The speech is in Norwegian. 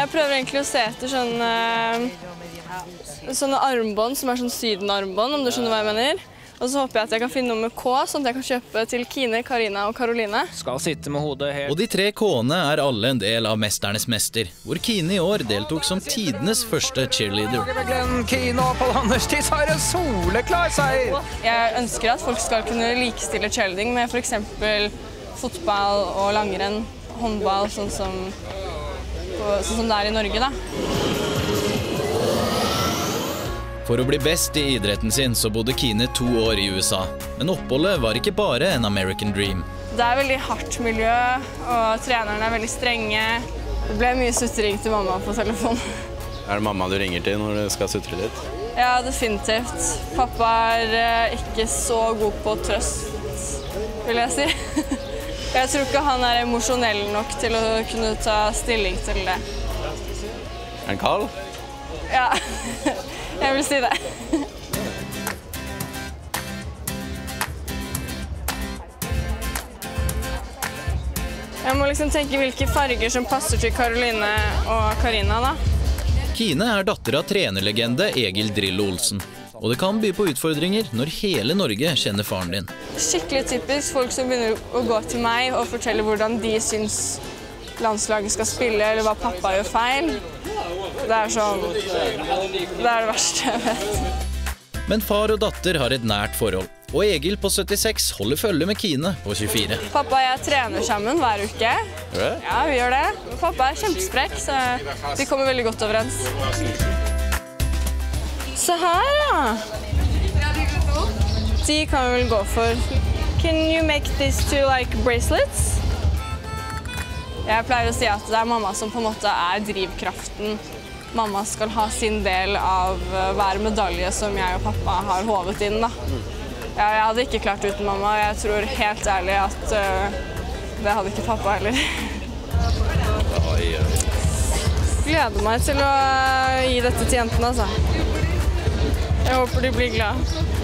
Jeg prøver egentlig å se etter sånne armbånd som sånn sydenarmbånd, om du skjønner hva jeg mener. Og så håper jeg at jeg kan finne noe med K, sånn at jeg kan kjøpe til Kine, Karina og Karoline. Skal sitte med hodet helt... Og de 3 K-ene alle en del av Mesternes mester, hvor Kine i år deltok som tidenes første cheerleader. Kine og Pål Anders, de tar en soleklar seier! Jeg ønsker at folk skal kunne likestille cheerleading med for eksempel fotball og langrenn, håndball, sånn som det er i Norge, da. For å bli best i idretten sin så bodde Kine 2 år i USA. Men oppholdet var ikke bare en American dream. Det er veldig hardt miljø, og trenerne er veldig strenge. Det ble mye sutring til mamma på telefon. Er det mamma du ringer til når du skal sutre litt? Ja, definitivt. Pappa er ikke så god på trøst, vil jeg si. Jeg tror ikke han er emosjonell nok til å kunne ta stilling til det. Er han kald? Ja. Jeg vil si det. Jeg må liksom tenke hvilke farger som passer til Karoline og Karina, da. Kine er datter av trenerlegende Egil Drillo Olsen. Og det kan by på utfordringer når hele Norge kjenner faren din. Skikkelig typisk folk som begynner å gå til meg og fortelle hvordan de syns landslaget skal spille, eller hva pappa gjør feil. Det er det verste jeg vet. Men far og datter har et nært forhold, og Egil på 76 holder følge med Kine på 24. Pappa og jeg trener sammen hver uke. Ja, vi gjør det. Pappa er kjempesprekk, så vi kommer veldig godt overens. Se her, da. De kan vi vel gå for. Can you make these two like bracelets? Jeg pleier å si at det er mamma som på en måte er drivkraften. Mamma skal ha sin del av hver medalje som jeg og pappa har håvet inn, da. Jeg hadde ikke klart uten mamma, og jeg tror helt ærlig at det hadde ikke pappa heller. Gleder meg til å gi dette til jentene, altså. Jeg håper de blir glad.